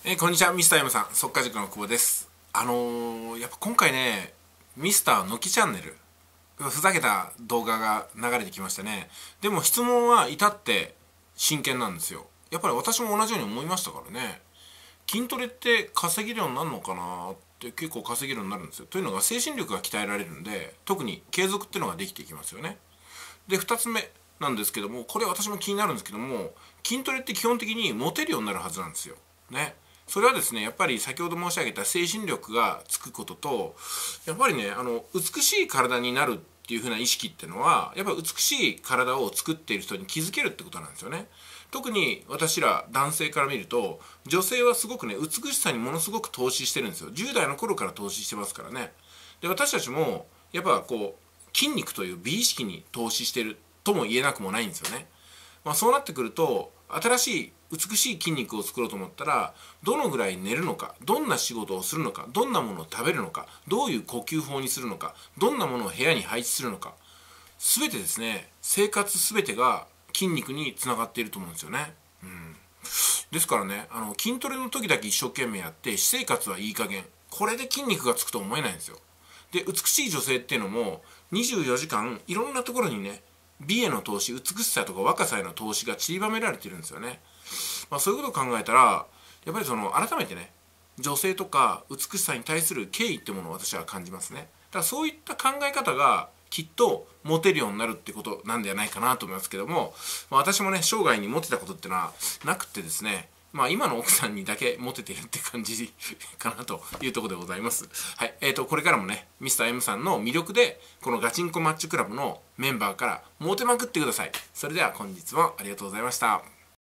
こんにちは、ミスター M さん、速稼塾の久保です。やっぱ今回ね、ミスターのきチャンネル、ふざけた動画が流れてきましたね。でも質問は至って真剣なんですよ。やっぱり私も同じように思いましたからね。筋トレって稼げるようになるのかなって結構稼げるようになるんですよ。というのが精神力が鍛えられるんで、特に継続っていうのができていきますよね。で、2つ目なんですけども、これ私も気になるんですけども、筋トレって基本的にモテるようになるはずなんですよ。ね。それはですね、やっぱり先ほど申し上げた精神力がつくことと、やっぱりね、美しい体になるっていう風な意識っていうのは、やっぱ美しい体を作っている人に気づけるってことなんですよね。特に私ら男性から見ると、女性はすごくね、美しさにものすごく投資してるんですよ。10代の頃から投資してますからね。で、私たちも、やっぱこう、筋肉という美意識に投資してるとも言えなくもないんですよね。そうなってくると、新しい美しい筋肉を作ろうと思ったら、どのぐらい寝るのか、どんな仕事をするのか、どんなものを食べるのか、どういう呼吸法にするのか、どんなものを部屋に配置するのか、全てですね、生活全てが筋肉につながっていると思うんですよね。ですからね、筋トレの時だけ一生懸命やって私生活はいい加減、これで筋肉がつくと思えないんですよ。で、美しい女性っていうのも24時間いろんなところにね、美への投資、美しさとか若さへの投資が散りばめられてるんですよね。そういうことを考えたら、やっぱり改めてね、女性とか美しさに対する敬意ってものを私は感じますね。だからそういった考え方がきっとモテるようになるってことなんではないかなと思いますけども、私もね、生涯にモテたことってのはなくてですね、今の奥さんにだけモテてるって感じかなというところでございます。はい。これからもね、ミスター M さんの魅力で、このガチンコマッチョクラブのメンバーからモテまくってください。それでは本日もありがとうございました。